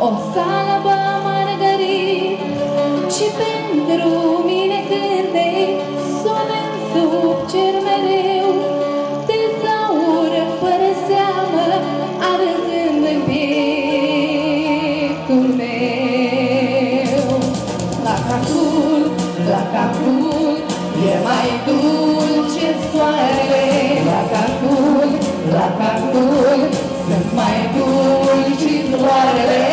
o salbă margarit, și pentru mine cântec sonen sub cer mereu, tezaur fără seamă arzând în pieptul meu. La cacul, e mai dulce soarele. La cacul, sunt mai dulci floarele.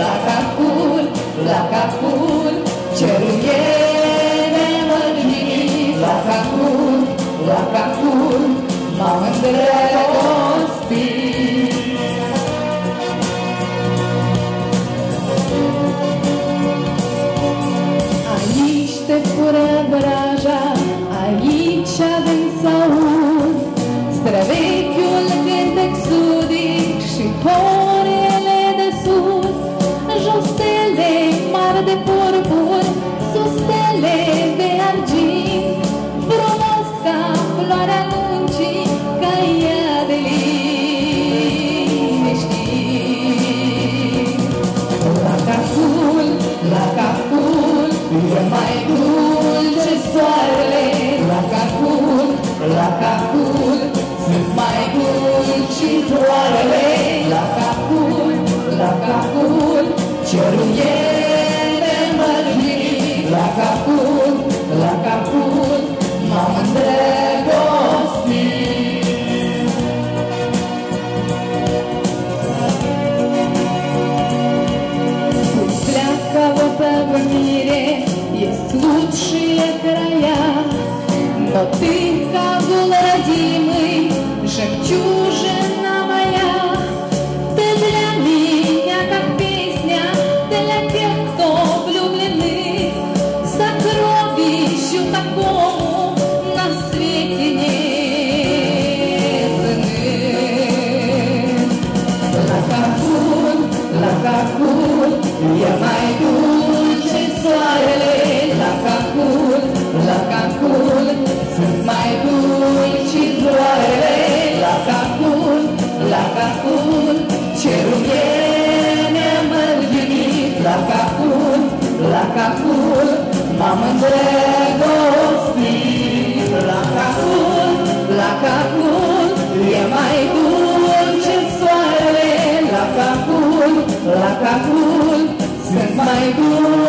La cacul, cerul e nemărginit. La cacul, m-am îndrăgostit. Aici te fură vraja, aici adânc s-aud străvechiul cântec sudic și porele de sus. Jos stele mari de purpur, sus stele de argint, frumos ca floarea muncii, ca ea de liniștit. La cacul, e mai dulce soarele. La cacul, sunt mai dulci floarele. La cacul, cerul e nemărginit. La cacul, m-am îndrăgostit. Пусть для кого-то в мире есть лучшие края, но ты, Кагул родимый, жемчужина моя. Ты для меня как песня, для тех, кто влюблены. Сокровищу такому на свете нет цены. La cacul, e mai dulce soarele. La cacul, sunt mai dulci floarele. La cacul, cerul e nemărginit. La cacul, m-am îndrăgostit. La cacul, e mai dulce soarele. La cacul, sunt mai dulci